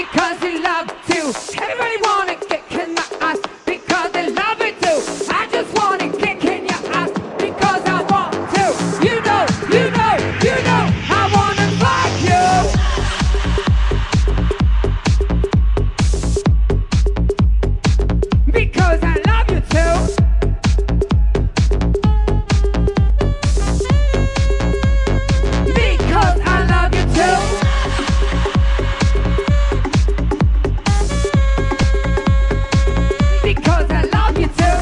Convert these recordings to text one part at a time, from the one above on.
because you love to. Everybody wanna kick in my ass because they love it too. I just wanna kick in your ass because I want to. You know, you know, you know, I wanna fuck you. Because I love you too. Because I love you too. Because I love you too.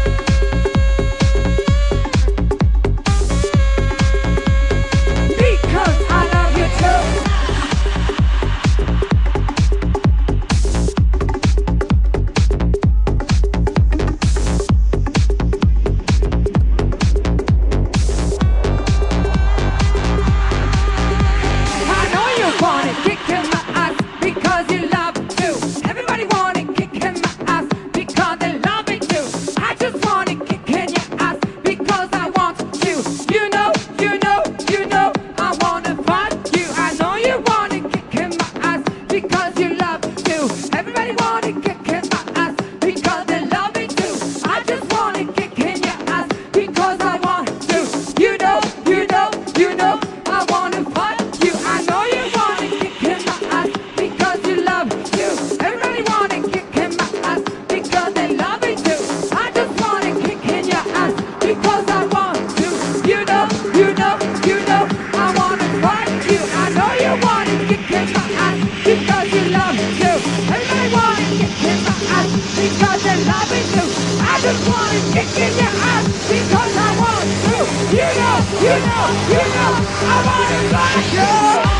Because I love you too. I know you wanna kick in my ass because you love to. Everybody wanna kick in my ass because they love it too. I just wanna kick in your ass because I want to. You know, you know, you know, I wanna fuck you. I know you wanna kick in my ass because you love to. Everybody wanna kick in my ass because they love it too. I just wanna kick in your ass because I want to. You know, you know, you know, I wanna fuck you. I know you wanna kick in my ass because you love to. Everybody wanna kick in my ass because they love it too. I just wanna kick in your ass because I want to. You know, you know, you know, I wanna fuck you. I know you wanna kick in my ass because you love to. Everybody wanna kick in my ass because they love it too. I just wanna kick in your ass because I want to. You know, you know, you know, I wanna fuck you.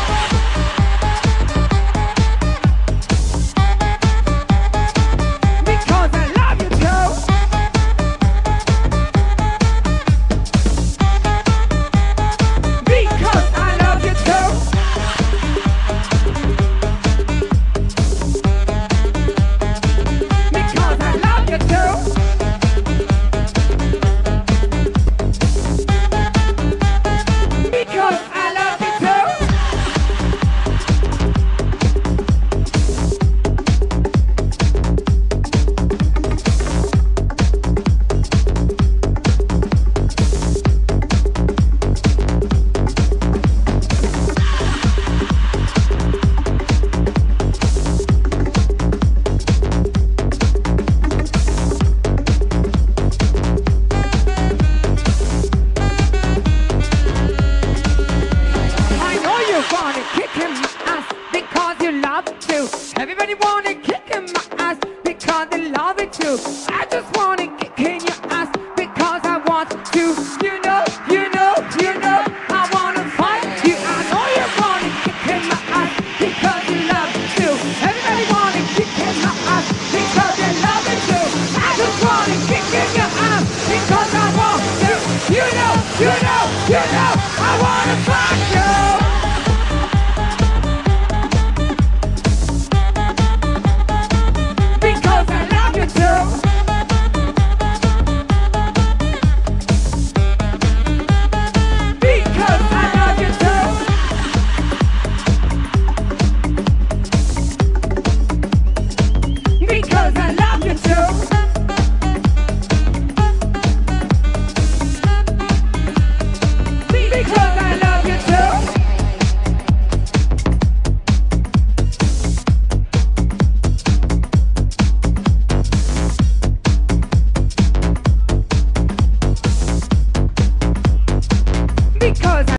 Because I love you too. Because I love you too. Because I love you too. Because I love you too. I know you wanna kick in my ass because you love to. Everybody wanna kick in my ass because they love it too. I just wanna